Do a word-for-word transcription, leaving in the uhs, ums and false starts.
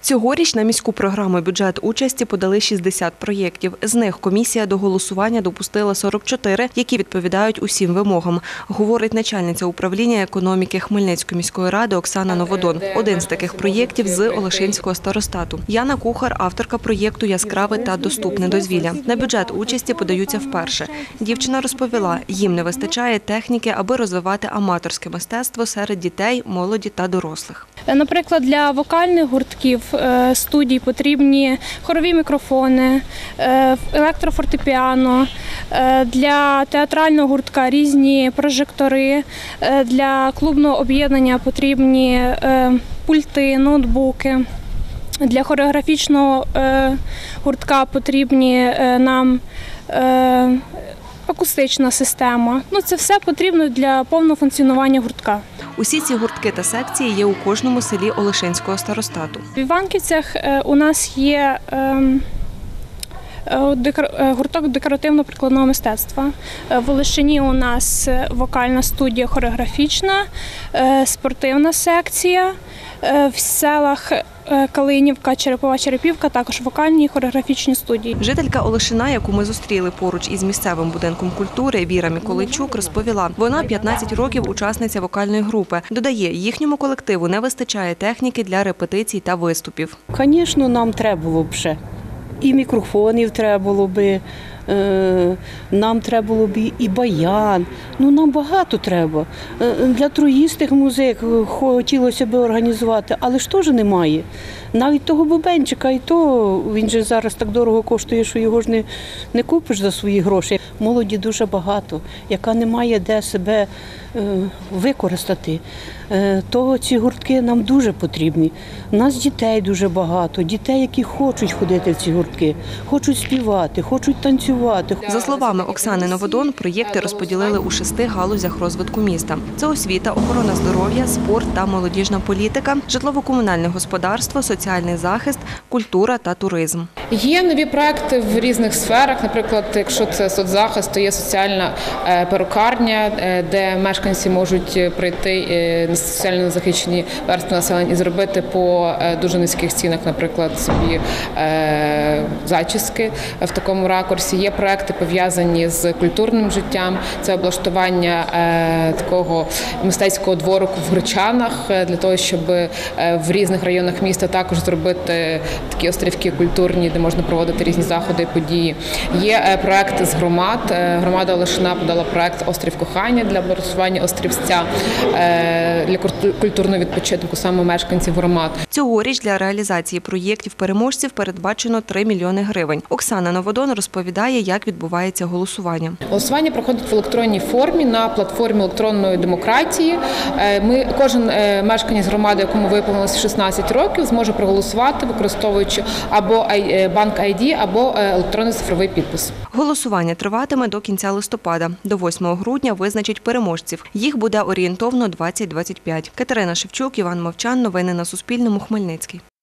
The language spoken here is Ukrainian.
Цьогоріч на міську програму «Бюджет участі» подали шістдесят проєктів. З них комісія до голосування допустила сорок чотири, які відповідають усім вимогам, говорить начальниця управління економіки Хмельницької міської ради Оксана Новодон. Один з таких проєктів з Олешинського старостату. Яна Кухар – авторка проєкту «Яскраве та доступне дозвілля». На бюджет участі подаються вперше. Дівчина розповіла, їм не вистачає техніки, аби розвивати аматорське мистецтво серед дітей, молоді та дорослих. Наприклад, для вокальних гуртків студій потрібні хорові мікрофони, електрофортепіано, для театрального гуртка різні прожектори, для клубного об'єднання потрібні пульти, ноутбуки, для хореографічного гуртка потрібні нам акустична система. Ну, це все потрібно для повного функціонування гуртка. Усі ці гуртки та секції є у кожному селі Олешинського старостату. В Іванківцях у нас є гурток декоративно-прикладного мистецтва. В Олешині у нас вокальна студія хореографічна, спортивна секція. В селах Калинівка, Черепова, Черепівка також вокальні і хореографічні студії. Жителька Олешина, яку ми зустріли поруч із місцевим будинком культури, Віра Миколайчук, розповіла, вона п'ятнадцять років учасниця вокальної групи. Додає, їхньому колективу не вистачає техніки для репетицій та виступів. Звісно, нам треба було б ще. І мікрофонів треба було б, нам треба було б і баян. Ну, нам багато треба. Для троїстих музик хотілося б організувати, але ж теж немає. Навіть того бубенчика, і то він же зараз так дорого коштує, що його ж не, не купиш за свої гроші. Молоді дуже багато, яка не має де себе використати. То ці гуртки нам дуже потрібні. У нас дітей дуже багато, дітей, які хочуть ходити в ці гуртки, хочуть співати, хочуть танцювати. За словами Оксани Новодон, проєкти розподілили у шести галузях розвитку міста. Це освіта, охорона здоров'я, спорт та молодіжна політика, житлово-комунальне господарство, соціальний захист, культура та туризм. Є нові проекти в різних сферах. Наприклад, якщо це соцзахист, то є соціальна перукарня, де мешканці можуть прийти на соціально захищені верстви населення і зробити по дуже низьких цінах, наприклад, собі зачіски в такому ракурсі. Є проекти, пов'язані з культурним життям. Це облаштування такого мистецького дворику в Гречанах, для того, щоб в різних районах міста також зробити такі острівки культурні, де можна проводити різні заходи і події. Є проекти з громад. Громада Олешина подала проект «Острів кохання» для облаштування острівця для культурного відпочинку саме мешканців громад. Цьогоріч для реалізації проєктів переможців передбачено три мільйони гривень. Оксана Новодон розповідає, як відбувається голосування. Голосування проходить в електронній формі на платформі електронної демократії. Ми, кожен мешканець громади, якому виповнилося шістнадцять років, зможе проголосувати, використовуючи або банк ай ді, або електронний цифровий підпис. Голосування триватиме до кінця листопада. До восьмого грудня визначать переможців. Їх буде орієнтовно двадцять - двадцять п'ять. Катерина Шевчук, Іван Мовчан. Новини на Суспільному. Хмельницький.